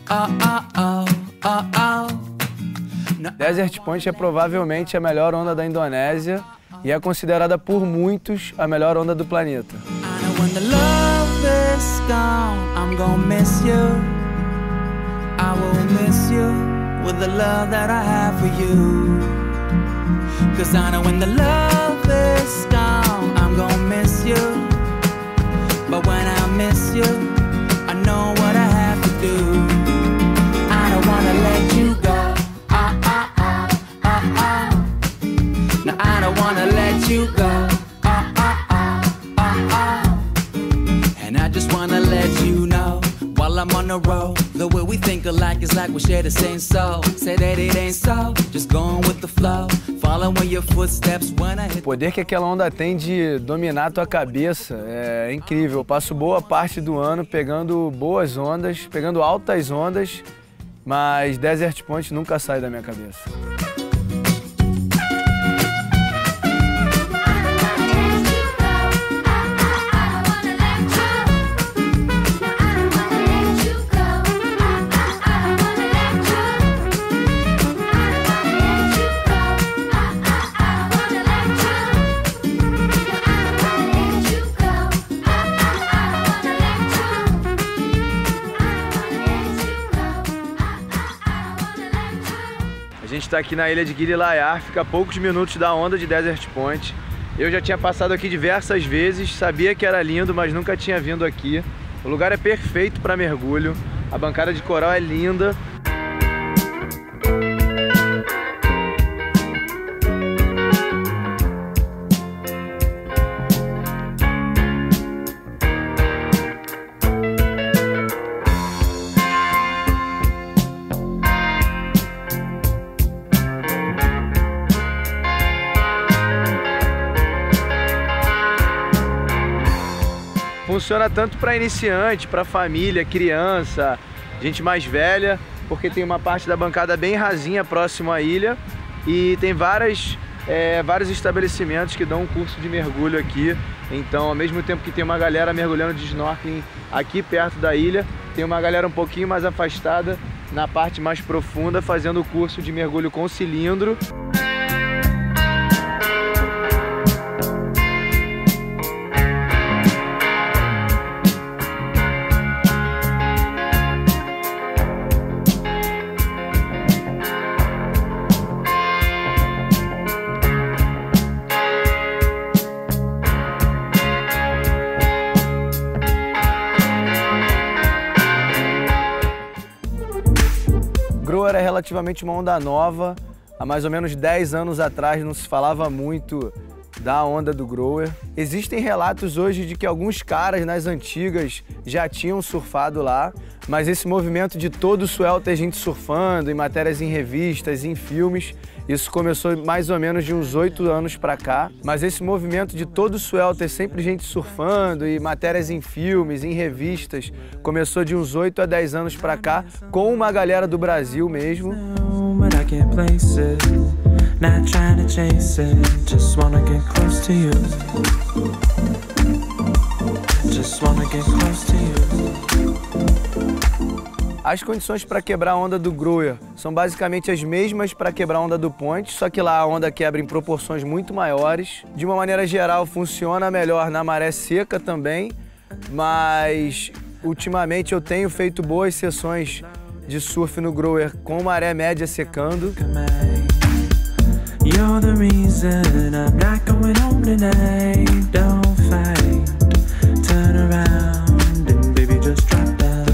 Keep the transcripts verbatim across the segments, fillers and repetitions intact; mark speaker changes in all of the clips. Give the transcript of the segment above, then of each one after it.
Speaker 1: Desert Point é provavelmente a melhor onda da Indonésia e é considerada por muitos a melhor onda do planeta.
Speaker 2: You go, oh, oh, oh, oh, oh. And I just wanna let you know, while I'm on the road, the way we think alike is like we share the same soul. Say that it ain't so, just going with the flow, following your footsteps when I hit.
Speaker 1: O poder que aquela onda tem de dominar a tua cabeça é incrível. Eu passo boa parte do ano pegando boas ondas, pegando altas ondas, mas Desert Point nunca sai da minha cabeça. A gente está aqui na ilha de Gili Layar, fica a poucos minutos da onda de Desert Point. Eu já tinha passado aqui diversas vezes, sabia que era lindo, mas nunca tinha vindo aqui. O lugar é perfeito para mergulho, a bancada de coral é linda. Funciona tanto para iniciante, para família, criança, gente mais velha, porque tem uma parte da bancada bem rasinha próximo à ilha e tem várias, é, vários estabelecimentos que dão um curso de mergulho aqui. Então, ao mesmo tempo que tem uma galera mergulhando de snorkeling aqui perto da ilha, tem uma galera um pouquinho mais afastada na parte mais profunda fazendo o curso de mergulho com cilindro. Grower é relativamente uma onda nova. Há mais ou menos dez anos atrás não se falava muito da onda do Grower. Existem relatos hoje de que alguns caras nas antigas já tinham surfado lá, mas esse movimento de todo swell ter gente surfando, em matérias em revistas, em filmes, isso começou mais ou menos de uns oito anos pra cá. Mas esse movimento de todo swell ter sempre gente surfando e matérias em filmes, em revistas, começou de uns oito a dez anos pra cá, com uma galera do Brasil mesmo. As condições para quebrar a onda do Grower são basicamente as mesmas para quebrar a onda do Point, só que lá a onda quebra em proporções muito maiores. De uma maneira geral, funciona melhor na maré seca também, mas ultimamente eu tenho feito boas sessões de surf no Grower com maré média secando. You're the reason I'm not going home tonight. Don't fight, turn around and baby just drop down.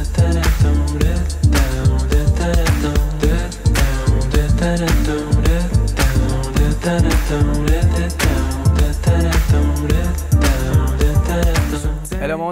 Speaker 1: Down,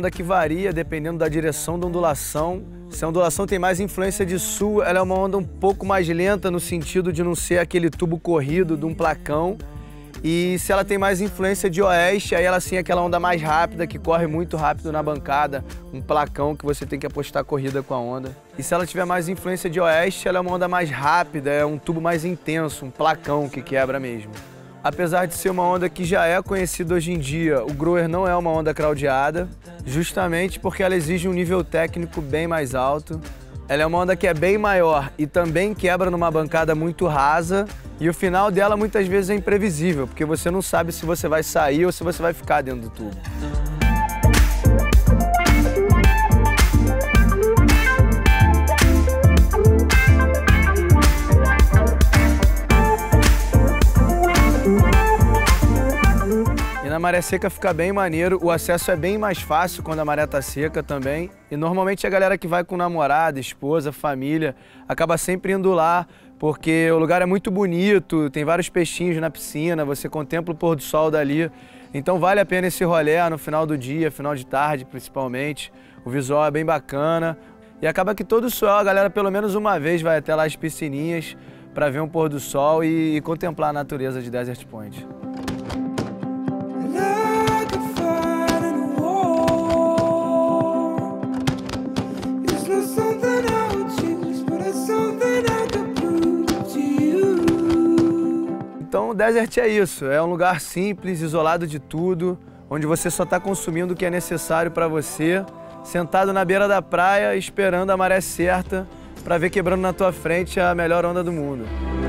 Speaker 1: onda que varia dependendo da direção da ondulação. Se a ondulação tem mais influência de sul, ela é uma onda um pouco mais lenta no sentido de não ser aquele tubo corrido de um placão. E se ela tem mais influência de oeste, aí ela sim é aquela onda mais rápida, que corre muito rápido na bancada, um placão que você tem que apostar a corrida com a onda. E se ela tiver mais influência de oeste, ela é uma onda mais rápida, é um tubo mais intenso, um placão que quebra mesmo. Apesar de ser uma onda que já é conhecida hoje em dia, o Grower não é uma onda crowdeada, justamente porque ela exige um nível técnico bem mais alto. Ela é uma onda que é bem maior e também quebra numa bancada muito rasa, e o final dela muitas vezes é imprevisível, porque você não sabe se você vai sair ou se você vai ficar dentro do tubo. Na maré seca fica bem maneiro, o acesso é bem mais fácil quando a maré tá seca também. E normalmente a galera que vai com namorada, esposa, família, acaba sempre indo lá, porque o lugar é muito bonito, tem vários peixinhos na piscina, você contempla o pôr do sol dali. Então vale a pena esse rolê no final do dia, final de tarde principalmente. O visual é bem bacana. E acaba que todo sol, a galera pelo menos uma vez vai até lá as piscininhas para ver um pôr do sol e, e contemplar a natureza de Desert Point. Então o Desert é isso, é um lugar simples, isolado de tudo, onde você só está consumindo o que é necessário para você, sentado na beira da praia, esperando a maré certa para ver quebrando na tua frente a melhor onda do mundo.